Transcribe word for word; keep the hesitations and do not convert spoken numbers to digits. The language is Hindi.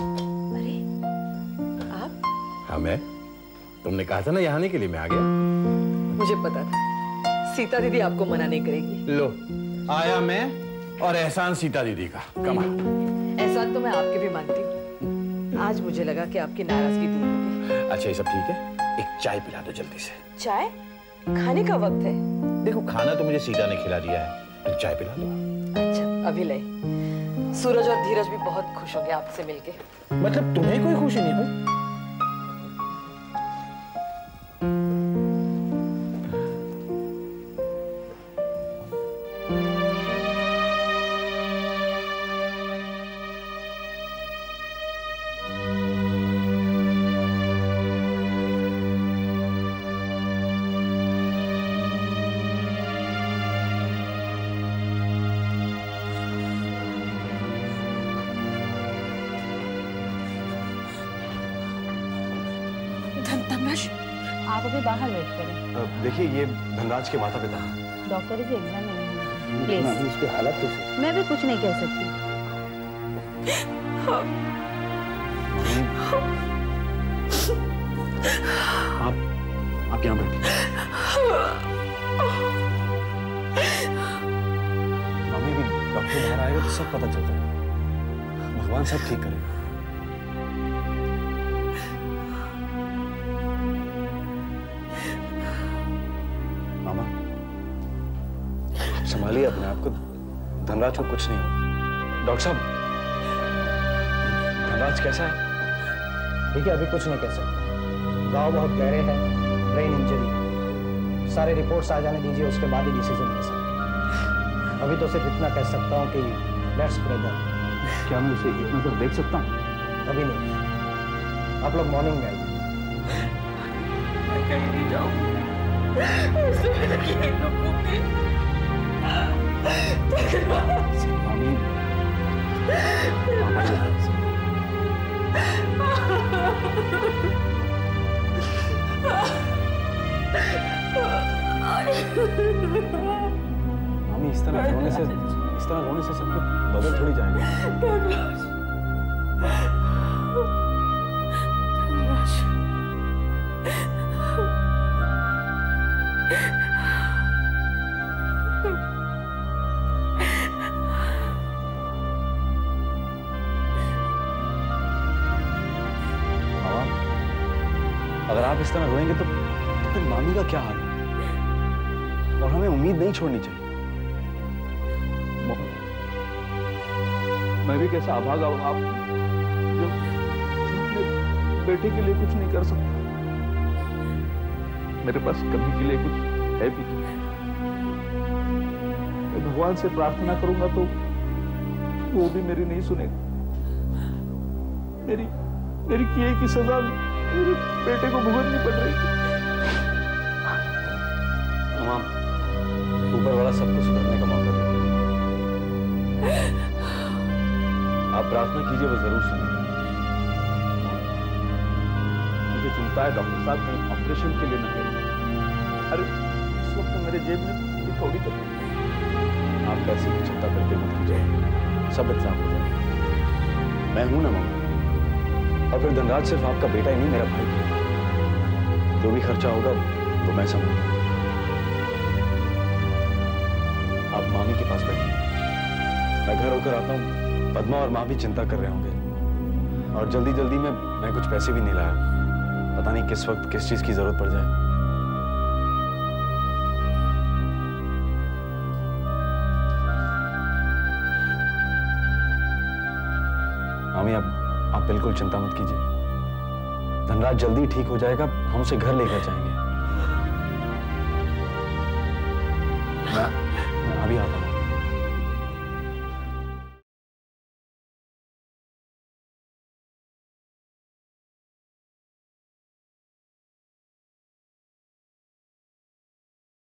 अरे आप? हाँ मैं। तुमने कहा था ना यहाँ आने के लिए, मैं आ गया। मुझे पता था सीता दीदी आपको मना नहीं करेगी। लो आया मैं, और एहसान सीता दीदी का। कमाल। एहसान तो मैं आपके भी मानती हूँ। आज मुझे लगा कि आपकी नाराजगी दूर होगी। अच्छा ये सब ठीक है, एक चाय पिला दो जल्दी से। चाय? खाने का वक्त है। देखो खाना तो मुझे सीता ने खिला दिया है, तुम चाय पिला दो। अच्छा अभी ले। सूरज और धीरज भी बहुत खुश होंगे आपसे मिलके। मतलब तुम्हें कोई खुशी नहीं हुई? आप अभी बाहर वेट करें। देखिए ये धनराज के माता पिता। Doctor is examining please. उसकी हालत तो मैं भी कुछ नहीं कह सकती। आप आप यहाँ बैठिए। मम्मी भी डॉक्टर बाहर आएगा तो सब पता चल जाएगा। भगवान सब ठीक करेगा। संभालिए अपने आप को, धनराज को कुछ नहीं हो। डॉक्टर साहब धनराज कैसा है? देखिए अभी कुछ नहीं कह सकते, घाव बहुत गहरे हैं, ब्रेन इंजरी है। सारे रिपोर्ट्स आ जाने दीजिए, उसके बाद ही डिसीजन ले सकते। अभी तो सिर्फ इतना कह सकता हूँ कि लेट्स प्रे दैट। क्या मैं उसे एक नजर देख सकता हूँ? अभी नहीं, आप लोग मॉर्निंग में आइए। मैं कहीं नहीं जाऊंगी। मामी मामी इस तरह रोने से इस तरह रोने से सब कुछ बदल थोड़ी जाएगा। अगर आप इस तरह रोएंगे तो, तो फिर मामी का क्या हाल है? और हमें उम्मीद नहीं छोड़नी चाहिए। मैं भी कैसा अभागा हूं आप, जो अपने बेटे के लिए कुछ नहीं कर सकता। मेरे पास कभी के लिए कुछ है भी नहीं। मैं भगवान से प्रार्थना करूंगा तो वो भी मेरी नहीं सुनेगा। मेरी मेरी किए की सजा मेरे बेटे को भुगतनी पड़ रही है। ऊपर वाला सबको सुधरने का मौका दे। आप प्रार्थना कीजिए, वो जरूर सुनेगा। मुझे चिंता है डॉक्टर साहब, कहीं ऑपरेशन के लिए न करें। अरे इस वक्त मेरे जेब में ये थोड़ी तो। आप पैसे की चिंता करके मत कीजिए, सब इंतजाम हो जाएगा। मैं हूं ना मामा, और फिर धनराज सिर्फ आपका बेटा ही नहीं, मेरा भाई भी। जो भी खर्चा होगा वो मैं संभालूंगा। आप मामी के पास बैठिए, मैं घर होकर आता हूँ। पद्मा और माँ भी चिंता कर रहे होंगे, और जल्दी जल्दी में मैं कुछ पैसे भी नहीं लाया। पता नहीं किस वक्त किस चीज की जरूरत पड़ जाए। मामी आप आप बिल्कुल चिंता मत कीजिए, धनराज जल्दी ठीक हो जाएगा। हम उसे घर लेकर जाएंगे। मैं, मैं अभी आता हूँ।